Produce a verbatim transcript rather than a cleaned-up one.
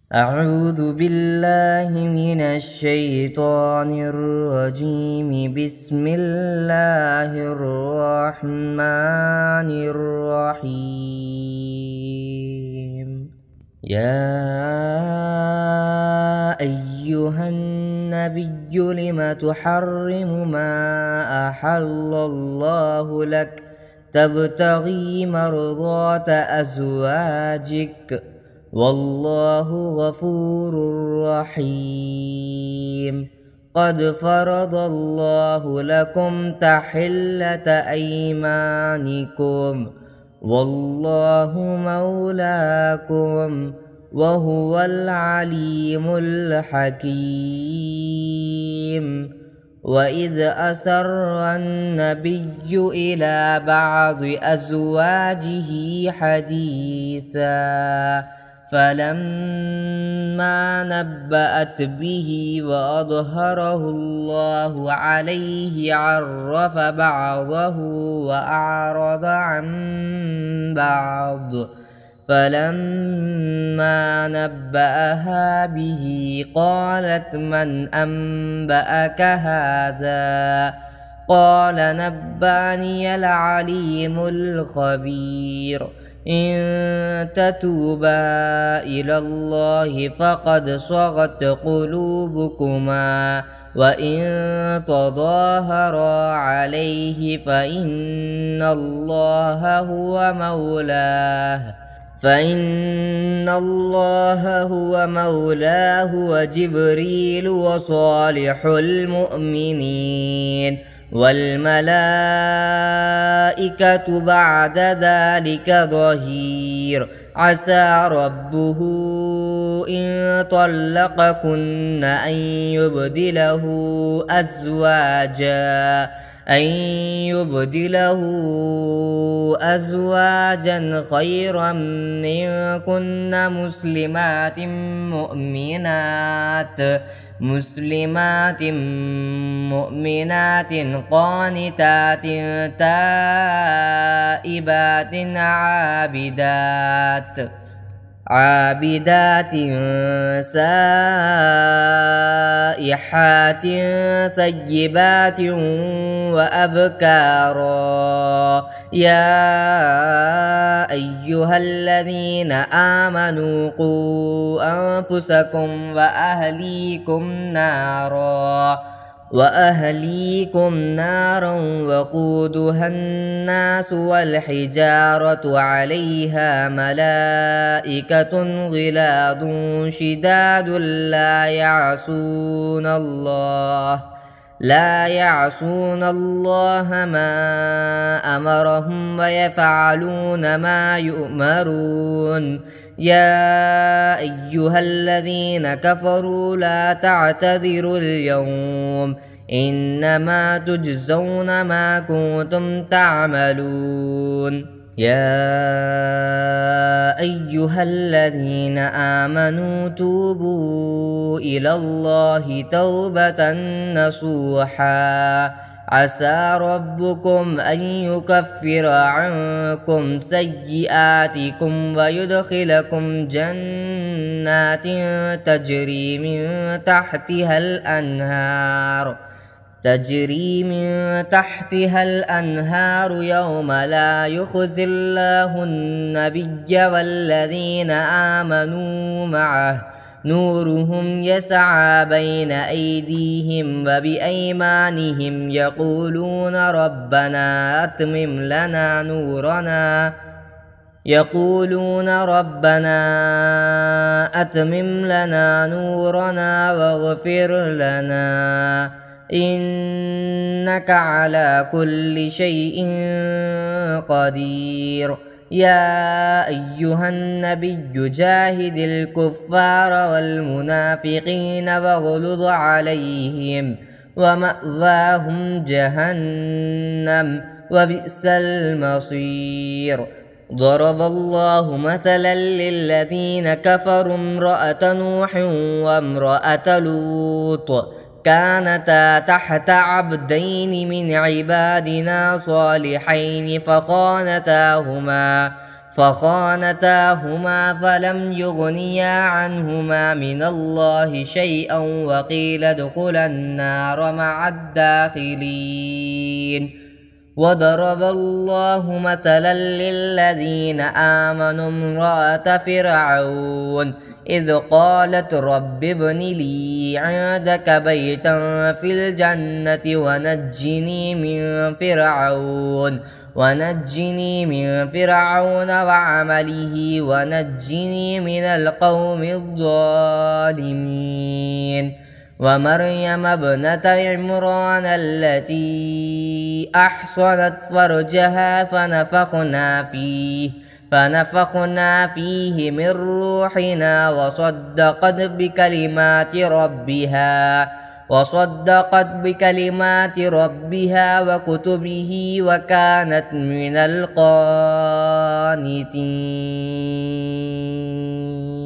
أعوذ بالله من الشيطان الرجيم. بسم الله الرحمن الرحيم. يا أيها النبي لم تحرم ما أحل الله لك تبتغي مرضات أزواجك والله غفور رحيم. قد فرض الله لكم تحلة أيمانكم والله مولاكم وهو العليم الحكيم. وإذ أسر النبي إلى بعض أزواجه حديثا فلما نبأت به وأظهره الله عليه عرف بعضه وأعرض عن بعض. فلما نبأها به قالت من أنبأك هذا؟ قال نبأني العليم الخبير. إن تتوبا إلى الله فقد صغت قلوبكما وإن تظاهرا عليه فإن الله هو مولاه فإن الله هو مولاه وجبريل وصالح المؤمنين والملائكة بعد ذلك ظهير. عسى ربه إن طلقكن أن يبدله أزواجا أن يبدله أزواجا خيرا منكن مسلمات مؤمنات مسلمات مؤمنات قانتات تائبات عابدات عابدات سائحات ثيبات وأبكارا. يا أيها الذين آمنوا قوا أنفسكم وأهليكم نارا وأهليكم نارا وقودها الناس والحجارة عليها ملائكة غلاظ شداد لا يعصون الله لا يعصون الله ما أمرهم ويفعلون ما يؤمرون. يا أيها الذين كفروا لا تعتذروا اليوم إنما تجزون ما كنتم تعملون. يا أيها الذين آمنوا توبوا إلى الله توبة نصوحا عسى ربكم أن يكفر عنكم سيئاتكم ويدخلكم جنات تجري من تحتها الأنهار تجري من تحتها الأنهار يوم لا يخزي الله النبي والذين آمنوا معه نورهم يسعى بين أيديهم وبأيمانهم يقولون ربنا أتمم لنا نورنا يقولون ربنا أتمم لنا نورنا واغفر لنا إنك على كل شيء قدير. يا أيها النبي جاهد الكفار والمنافقين واغلظ عليهم ومأواهم جهنم وبئس المصير. ضرب الله مثلا للذين كفروا امرأة نوح وامرأة لوط كانتا تحت عبدين من عبادنا صالحين فخانتاهما فخانتاهما فلم يغنيا عنهما من الله شيئا وقيل ادخلا النار مع الداخلين. وضرب الله مثلا للذين آمنوا امرأة فرعون إذ قالت رب ابن لي عندك بيتا في الجنة ونجني من فرعون ونجني من فرعون وعمله ونجني من القوم الظالمين. ومريم ابنة عمران التي أحصنت فرجها فنفخنا فيه فنفخنا فيه من روحنا وصدقت بكلمات ربها وصدقت بكلمات ربها وكتبه وكانت من القانتين.